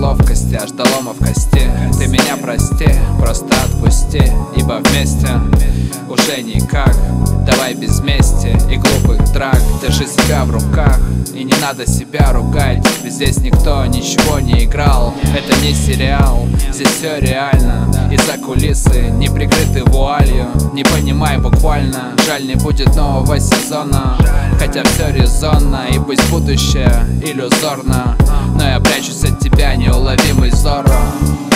неловкости, аж до лома в кости. Ты меня прости, просто отпусти, ибо вместе уже никак. Давай без мести и глупых драк. Держи себя в руках и не надо себя ругать, ведь здесь никто ничего не играл. Это не сериал, здесь все реально. И за кулисы не прикрыты вуалью. Не понимай буквально, жаль, не будет нового сезона. Хотя все резонно, и пусть будущее иллюзорно, но я прячусь от тебя, неуловимый Зорро.